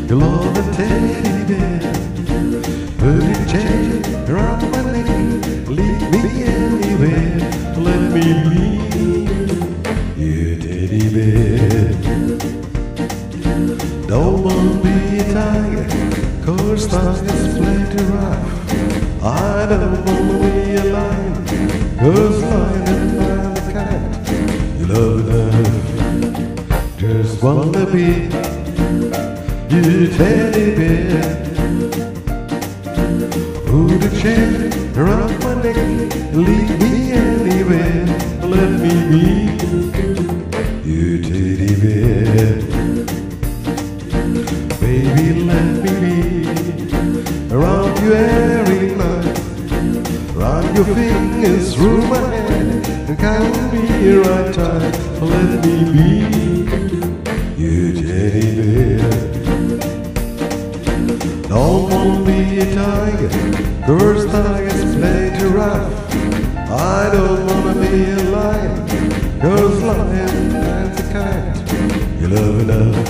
Your love and teddy bear. Put your chain around my neck. Lead me anywhere. Let me be your teddy bear. Don't wanna be a tiger, 'cause tigers play too rough. I don't wanna be a lion, 'cause lion and man can't. You love enough, just wanna be your teddy bear. Put a chain around my neck, lead me anywhere. Let me be your teddy bear. Baby, let me be around you every night. Run your fingers through my hair and count me right tight. Let me be your teddy bear. Don't wanna be a tiger, 'cause tigers play too rough. I don't wanna be a lion, 'cause lions are kind. You love enough.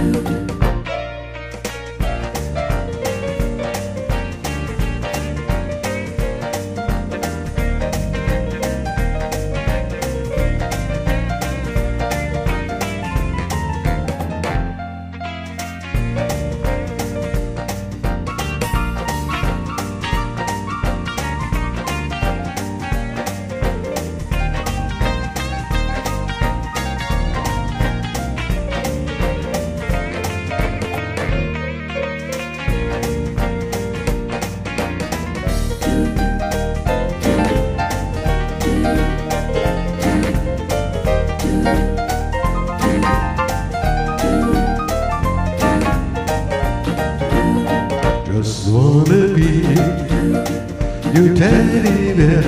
Just wanna be your teddy bear.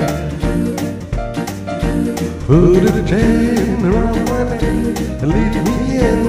Put a chain around my neck and lead me in